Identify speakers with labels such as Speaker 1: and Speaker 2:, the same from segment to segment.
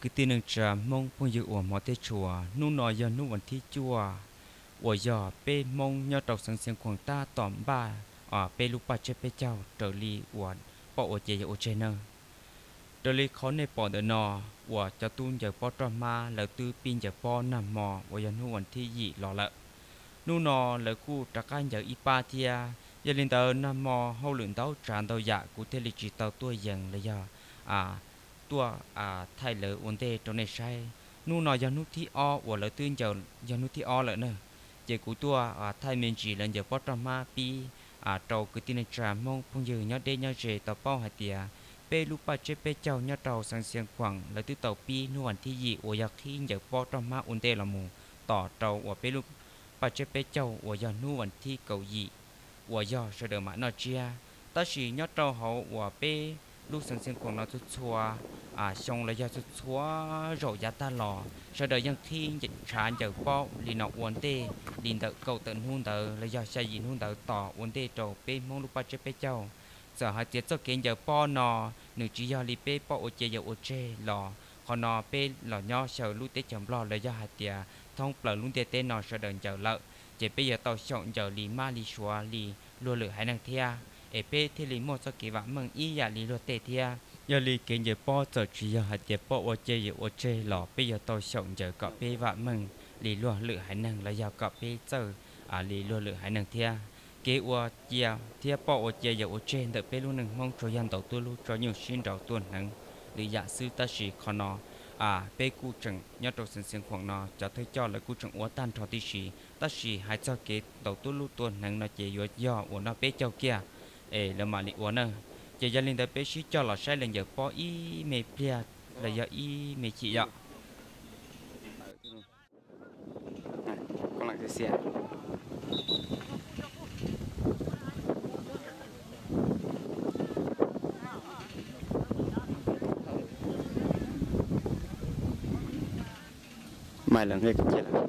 Speaker 1: cái tin được trả mong phong dự của mỏ tê chùa nu nói giờ nu vẫn thi chùa ở giờ pe mong nhớ đầu sáng sáng quảng ta tỏm ba ở pe lúc ba chế pe châu trở li uẩn bỏ ở chế ở trên nơ trở li khó này bỏ đỡ nọ của cho tuôn giờ bỏ tròn ma lỡ tư pin giờ bỏ nằm mò ở giờ nu vẫn thi dị lọ lợ nu nọ lỡ cu trả can giờ ipatia giờ lên tờ nằm mò hậu lượng tàu tràn tàu dạ của thế lịch tàu tôi dần là giờ tua thay lỡ ổn định trong này sai nu nói giờ nút thi o của lỡ tương giờ nút thi o lỡ nữa giờ của tua thay mình chỉ là giờ bắt đầu ma pi trâu cứ tin là mong phong giờ nhớ đây nhớ về tàu bao hạt tiề pe lúc ba chế pe châu nhớ trâu sang xiên quảng lỡ từ tàu pi nu hoàn thi gì ở giờ khi giờ bắt đầu ma ổn định là mù tỏ trâu ở pe lúc ba chế pe châu ở giờ nu hoàn thi cầu gì ở giờ sẽ được mã nó chia ta chỉ nhớ trâu hậu ở pe lúc sáng sáng quảng nó chút xua xong là do chút xua rồi giá ta lò sau đó dân khi dịch sản chờ bao thì nó uốn tê liền tự cầu tận hôn tự là do sai gì hôn tự tỏ uốn tê trầu pe mong lúc ba chế pe châu giờ hai tiết cho kiến giờ bao nọ nửa chỉ do li pe bao ô chê giờ ô chê lò còn nọ pe lò nho sợ lúc tê chấm lò là do hai tiết thông bờ lúc tê tê nọ sợ đợn chờ lợ chỉ bây giờ tàu chọn giờ li ma li xóa li lùa lửa hai năng thea pe thì li một số kỳ vọng mừng y giả li lùa tê thea giờ li kiến giờ bao giờ chỉ giờ hai tiết bao ô chê lò bây giờ tàu chọn giờ cọ pe vạn mừng li lùa lửa hai năng là do cọ pe giờ li lùa lửa hai năng thea kế ua chia thea bao ô chê giờ ô chê đợi pe luôn nâng mong cho dân tàu tu lu cho nhiều xin đầu tuần nâng li giả sư ta chỉ còn nó pe cu chẳng nhớ đầu sinh sinh khoảng nó cho thấy cho là cu chẳng ua tan thọ tí chỉ ta chỉ hai cho kế tàu tu lu tuần nâng nó chỉ do ua nó pe châu kia là mà li ua nâng chỉ gia đình ta pe chỉ cho là sai lần giờ bao y mê pia là giờ y mê chị ạ con lại cái xe mày lần hết cái chết là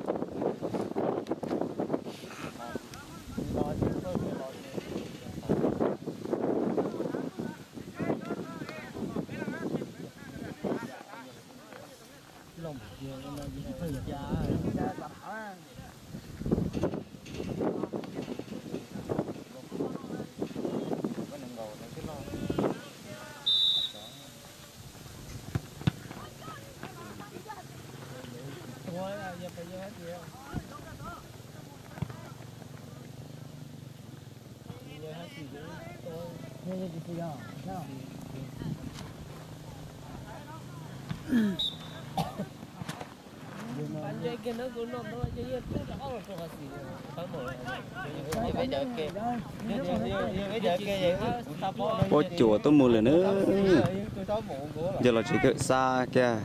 Speaker 1: ô chùa tôi mua lần nữa giờ là chỉ cái xa kìa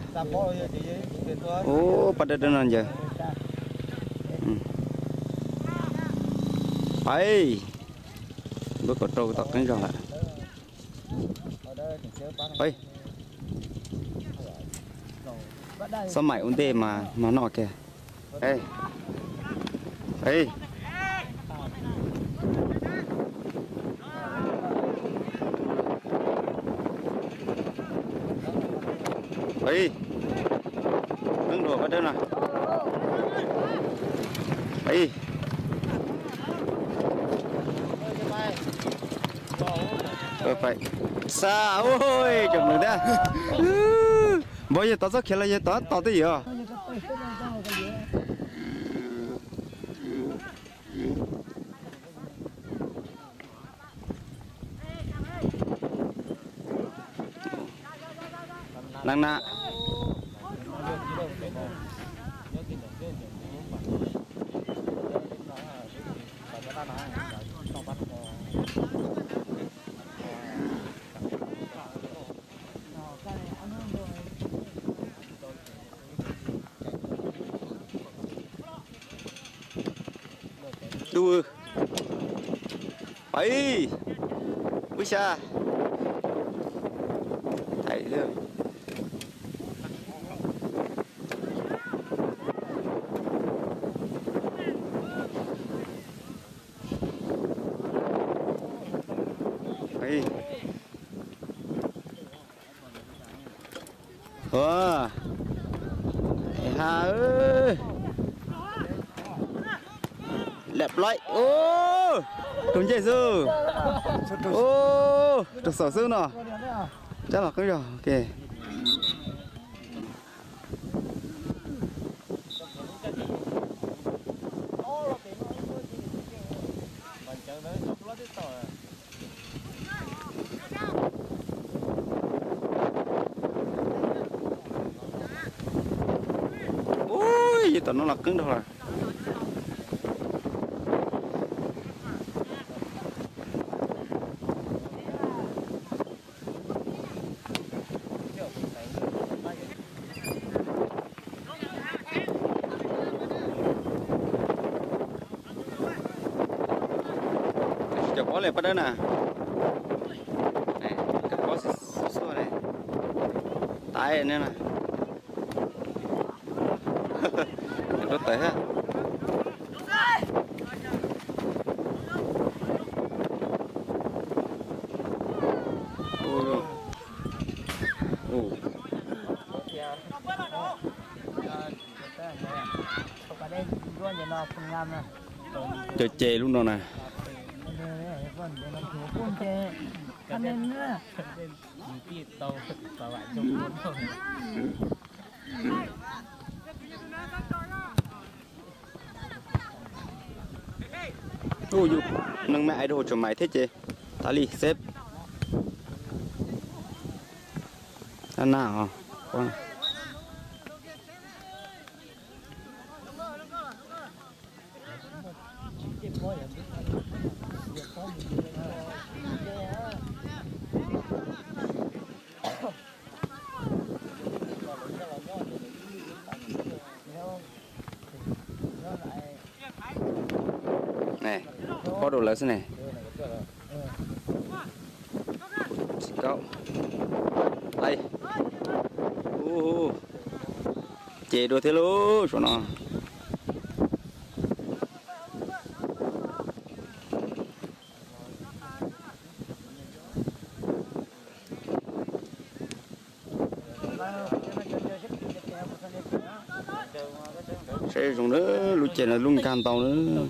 Speaker 1: ô bắt được đơn giờ ấy bữa có trâu tao cánh rồi ấy sao mày ổn định mà nọ kìa ê ê ấy đứng rồi bắt đầu nào ấy phải xa ôi chồng nữa đó bây giờ tao rất khéo là giờ tao tới giờ năng nạ đua ấy bữa xa thấy chưa ấy
Speaker 2: Hà ơi lẹp lại ô đúng vậy sư ô được sở sư nào chắc là cái rồi ok ôi vậy tao nó là cứng đâu rồi chả có lại bắt đó nè này cái có xua này tái này nè rất tệ ha chơi chè luôn rồi nè ôi dụ nâng mẹ đồ cho mày thế chứ ta đi xếp anh nào con này có đồ lớn thế này cậu đây chế đồ thế luôn cho nó sẽ dùng nữa lúc chè là luôn can tàu nữa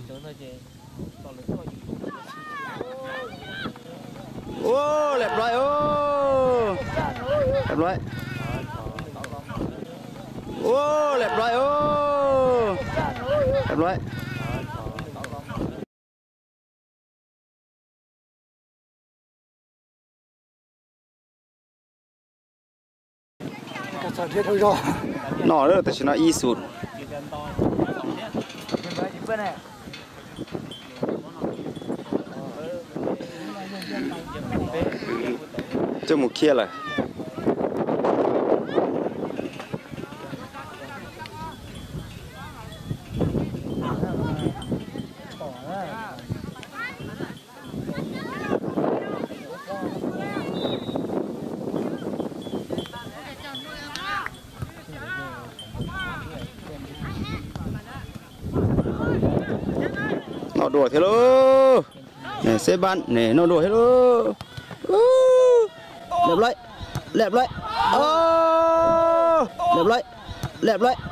Speaker 2: ô lẹp lại ô lẹp lại ô lẹp lại ô lẹp lại nọ nữa tôi chỉ nói y sụt cho một kia là nó đùa thế luôn nè xếp bạn nè nó đùa thế luôn lẹp lại lẹp lại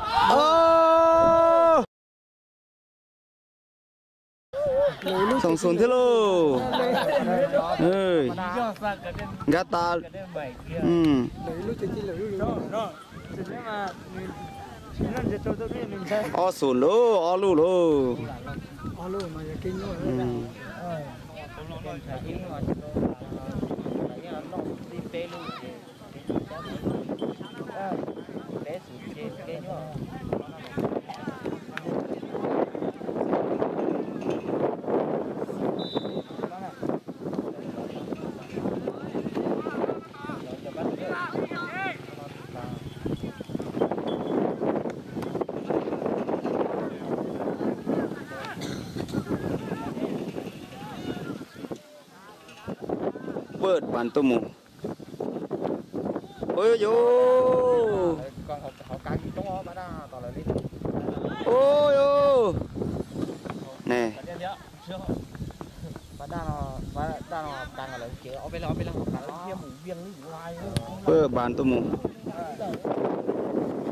Speaker 2: sòng sồn thế luôn ơi gata o sồn lô o lù lô bớt bàn tôm mù ôi vô
Speaker 3: còn họ căng trong đó mà đang tỏ lời đi
Speaker 2: ôi ô nè bớt bàn tôm mù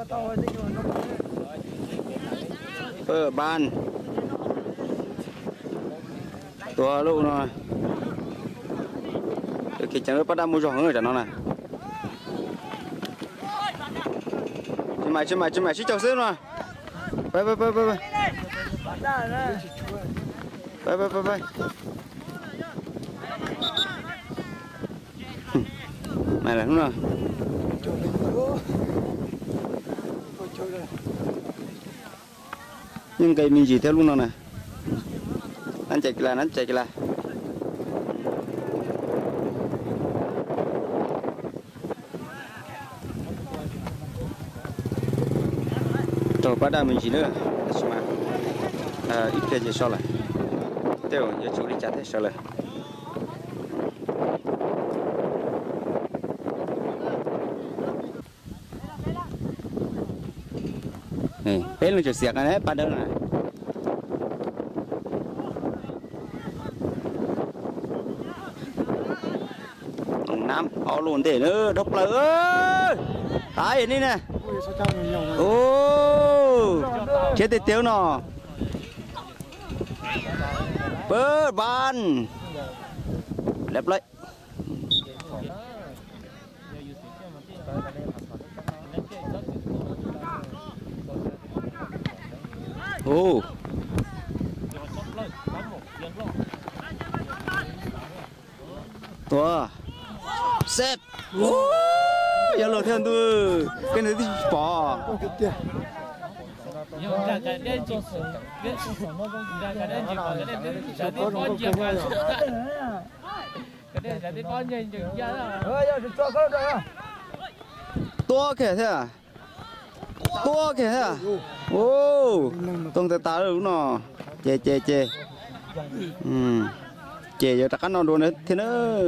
Speaker 2: bơ ban tua luôn rồi được cái chẳng nó bắt đầu mua giò hơn rồi chẳng nó này chân mày xích chọc xếp rồi bay mày là đúng rồi nhưng cây mình chỉ theo luôn rồi này anh chạy kìa rồi bắt đầu mình chỉ nữa mà ít cái gì sau lại tiêu giờ chú đi chặt hết sau lại này bé luôn chụp xiếc này đấy bắt đầu này Nam họ luôn để nữa độc lợi ơi thái đi nè ô chết tiệt tiêu nọ bơ ban đẹp lấy ô tua xếp giờ lột theo tôi cái này thì bỏ tua kìa thế à ô tung tay tá đúng nọ chê chê giờ ta cắn non đồ nữa thế nữa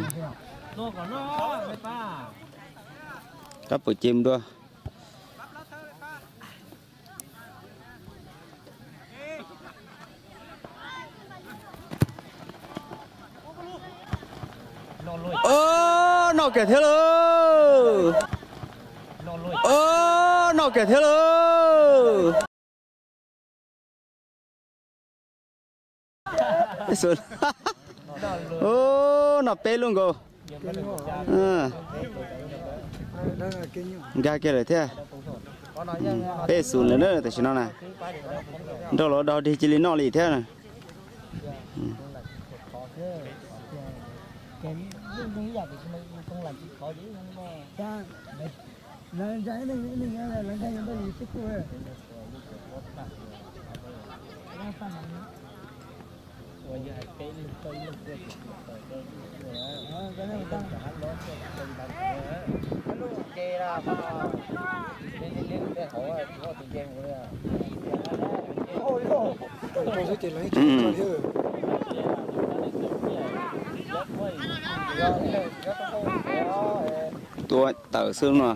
Speaker 2: cắp bự chim đua nó kẹt thế luôn nó kẹt thế luôn xuống nó bé luôn cô ga kia rồi thế à bé xuống nữa thì nó này đâu là đâu đi chỉ nó lì thế này tôi tờ xương mà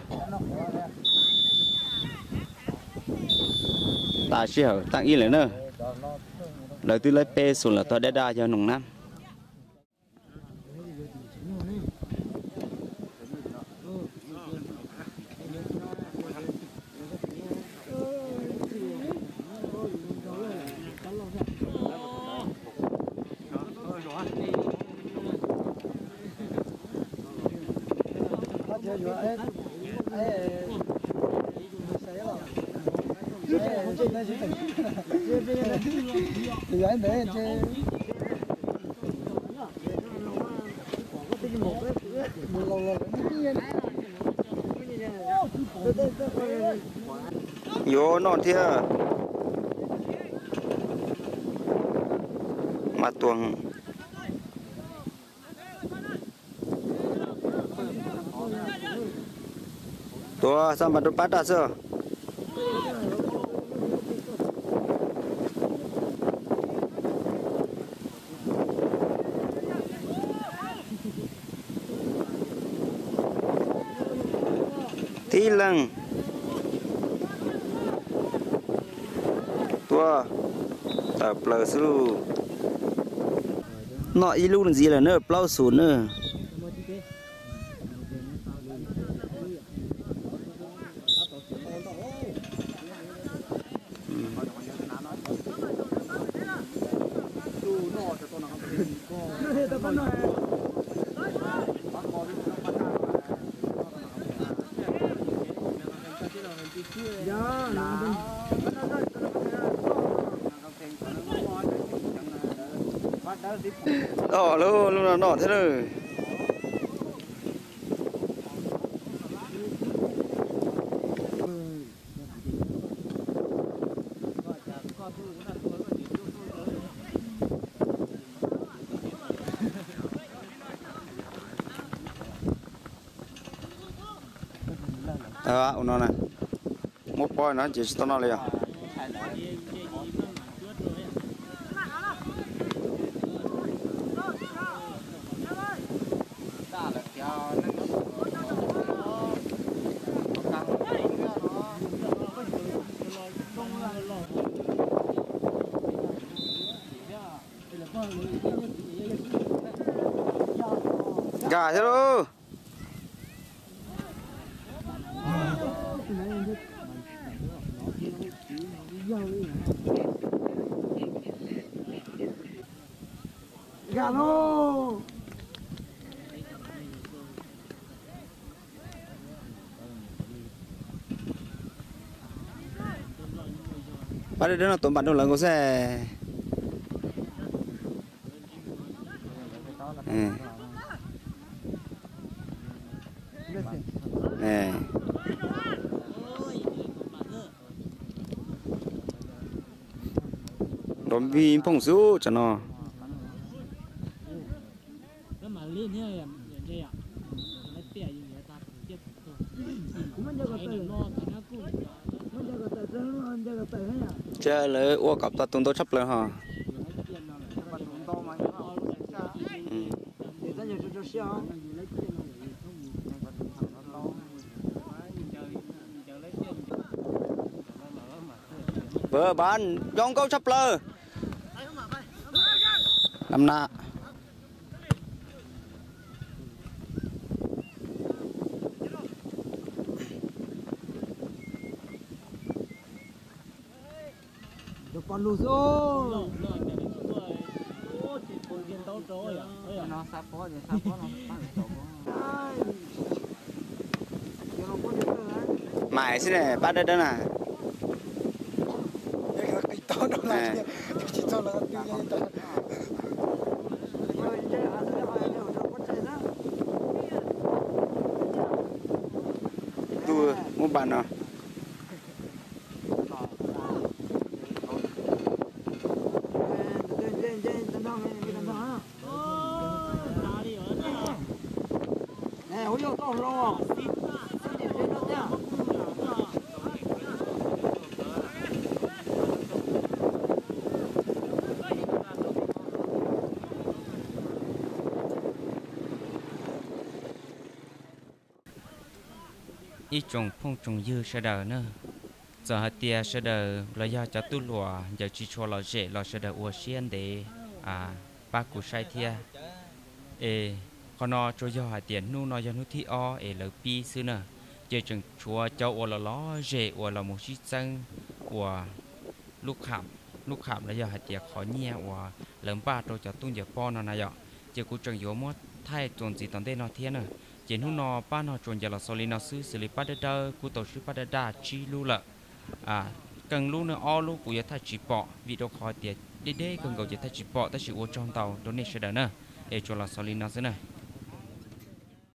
Speaker 2: ta chỉ ở tặng y lấy nữa lời tôi lấy pe xuống là tôi đã đa cho nồng nam vô non thia mà tuồng tua sao mà tôi bắt ra chưa tí lần tua tập lờ sư nọ y luôn gì là nữa plau xuống nữa đỏ luôn luôn là đỏ thế rồi nó này một bò nó chỉ to nó liền gà thế đâu
Speaker 3: gà lô
Speaker 2: bắt đây là tụi bạn đâu là có xe nè đom vi phong số cho nó chơi lấy ô cặp ta tung tôi chấp lên hả vừa bán dòng câu chấp lơ làm nạ
Speaker 3: con lù xô nó sắp có nó bán
Speaker 2: mày xin này bắt đây đó nè tôi muốn bàn nào
Speaker 3: nè hối vô to lo
Speaker 1: ít trồng phong trồng dư sẽ đỡ nữa giờ hạt tia sẽ đỡ là do cho tu lùa giờ chỉ cho là dễ là sẽ đỡ uo xiên để ba cụ sai thia con nó cho do hạt tiền nu nó do nu thi o lỡ pi xưa nè giờ chừng chúa cho uo là ló dễ uo là một chiếc chân uo lúc khảm là do hạt tiền khó nhẹ uo lớn ba rồi cho tung giờ po nó này giờ giờ cụ chừng yếu mót thay trộn gì tận đây nó thiên nè chỉ nu nó ba nó trộn giờ là solid nó xử lý bắt đỡ cụ tổ sư bắt đỡ chi lu lợ cần lu nữa o lu cụ giờ thay chỉ bỏ vì đâu khó tiền đi cần cầu giờ thay chỉ bỏ ta chỉ uo trong tàu đó nên sẽ đỡ nè cho là solid nó thế này